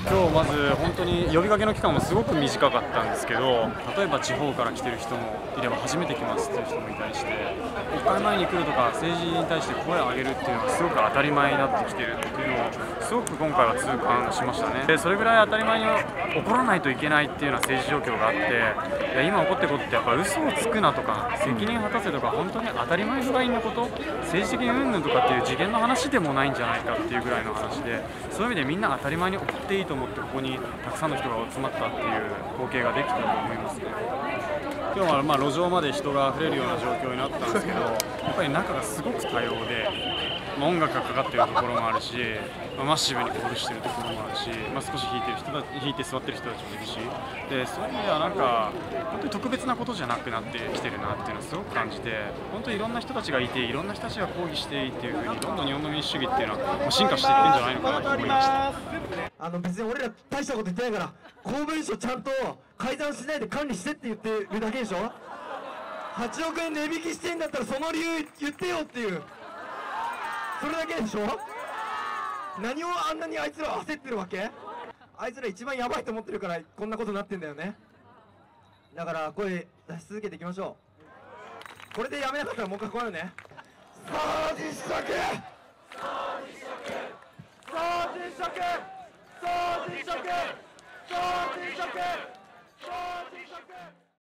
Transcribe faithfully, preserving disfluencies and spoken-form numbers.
今日まず本当に呼びかけの期間もすごく短かったんですけど、例えば地方から来てる人もいれば初めて来ますっていう人もいたりして、国会前に来るとか政治に対して声を上げるっていうのがすごく当たり前になってきてるっていうのをすごく今回は痛感しましたね。でそれぐらい当たり前に起こらないといけないっていうような政治状況があって、いや今起こってることってやっぱ嘘をつくなとか責任果たせとか本当に当たり前ぐらいのこと、政治的にうんぬんとかっていう次元の話でもないんじゃないかっていうぐらいの話で、そういう意味でみんな当たり前に起こっていいと思ってここにたくさんの人が集まったっていう光景ができたと思いますね。今日はまあ路上まで人が溢れるような状況になったんですけど、やっぱり中がすごく多様で、まあ、音楽がかかっているところもあるし、まあ、マッシブにコールしているところもあるし、まあ、少し弾いてる人たち弾いて座ってる人たちもいるし、でそういう意味ではなんか本当に特別なことじゃなくなってきてるなっていうのをすごく感じて、本当にいろんな人たちがいていろんな人たちが抗議していいっていう風にどんどん日本の民主主義っていうのはもう進化していってんじゃないのかなと思いました。 あの別に俺ら大したこと言ってないから、公文書ちゃんと改ざんしないで管理してって言ってるだけでしょ。はちおくえん値引きしてんだったらその理由言ってよっていう、それだけでしょ。何をあんなにあいつら焦ってるわけ。あいつら一番やばいと思ってるからこんなことになってんだよね。だから声出し続けていきましょう。これでやめなかったらもう一回来ようね。さあ実食さあ実食さあ実食さあ実食さあ実食さあ実食